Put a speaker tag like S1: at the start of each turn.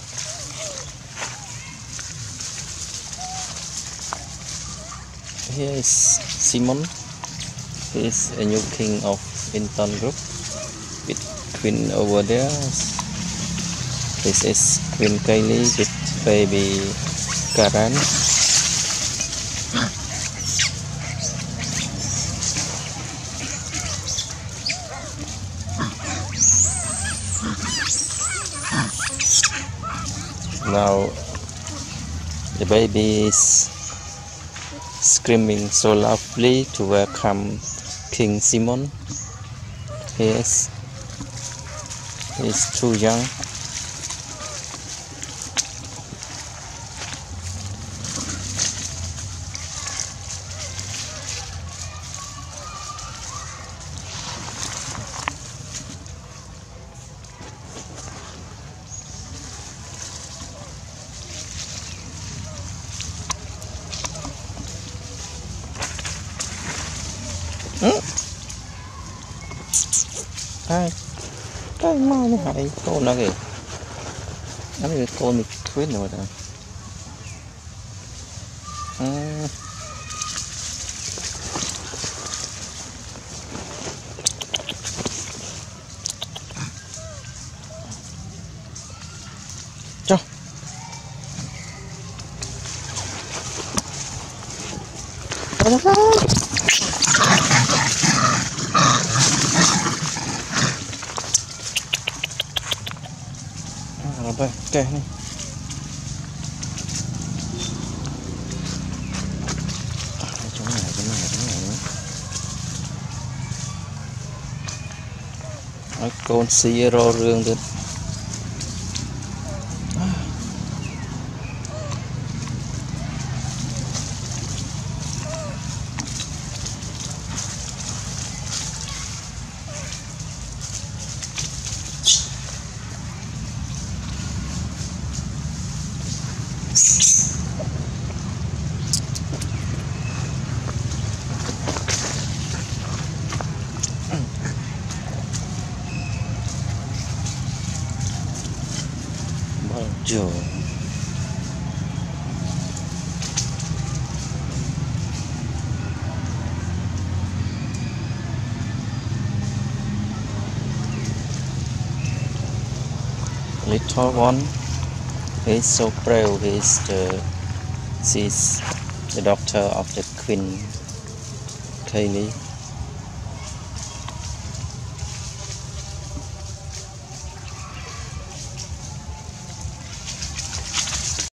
S1: Here is Simon. He is a new king of Anton group with queen over there. This is Queen Kylie with baby Karan. Now the baby is screaming so loudly to welcome King Simon. He's too young. Cái mai nó hại con nó kìa, nó bị con bị khuyết rồi đó. Cho đây, kệ này. Chỗ này nữa. Con xì rô rương được. Bonjour. Little one, he's so proud. She's the daughter of the Queen Kylie.